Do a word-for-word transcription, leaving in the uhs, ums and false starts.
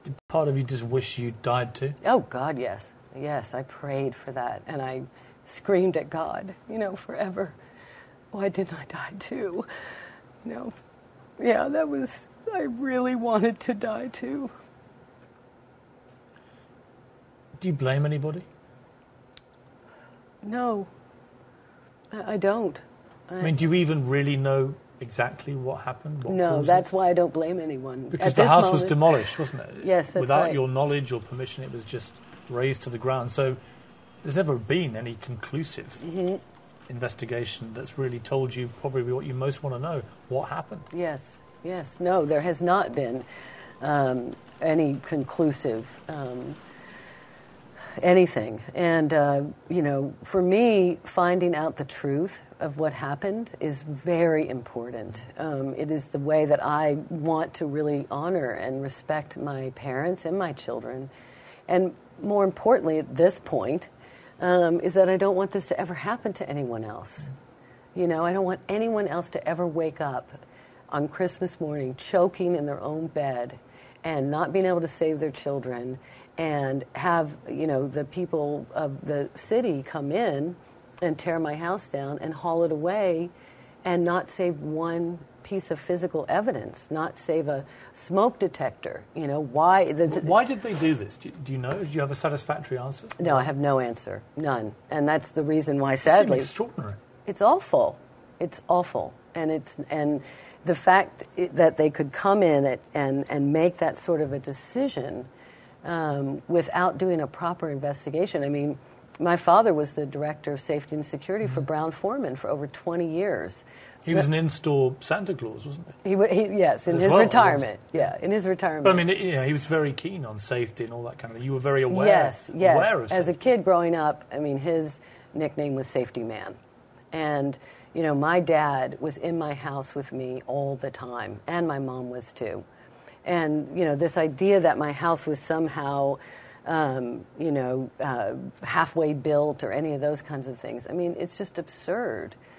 Did part of you just wish you died too? Oh, God, yes. Yes, I prayed for that, and I screamed at God, you know, forever. Why didn't I die too? You know, yeah, that was, I really wanted to die too. Do you blame anybody? No, I, I don't. I, I mean, do you even really know exactly what happened? What no, that's it? Why I don't blame anyone. Because At the house moment, was demolished, wasn't it? Yes, that's Without right. your knowledge or permission, it was just razed to the ground. So there's never been any conclusive mm-hmm. investigation that's really told you probably what you most want to know. What happened? Yes, yes. No, there has not been um, any conclusive um anything. And, uh, you know, for me, finding out the truth of what happened is very important. Um, it is the way that I want to really honor and respect my parents and my children. And more importantly, at this point, um, is that I don't want this to ever happen to anyone else. You know, I don't want anyone else to ever wake up on Christmas morning choking in their own bed and not being able to save their children, and have, you know, the people of the city come in and tear my house down and haul it away and not save one piece of physical evidence, not save a smoke detector. You know, why? Why did they do this? Do you, do you know? Do you have a satisfactory answer? No, I have no answer. None. And that's the reason why, sadly... It's extraordinary. It's awful. It's awful. And it's... and the fact that they could come in at, and, and make that sort of a decision um, without doing a proper investigation. I mean, my father was the director of safety and security mm-hmm. for Brown-Forman for over twenty years. He was an in-store Santa Claus, wasn't he? He, he yes, in As his well, retirement. Yeah, in his retirement. But I mean, you know, he was very keen on safety and all that kind of thing. You were very aware. Yes, yes. Aware of As a kid growing up, I mean, his nickname was Safety Man. And, you know, my dad was in my house with me all the time, and my mom was too. And, you know, this idea that my house was somehow, um, you know, uh, halfway built or any of those kinds of things, I mean, it's just absurd.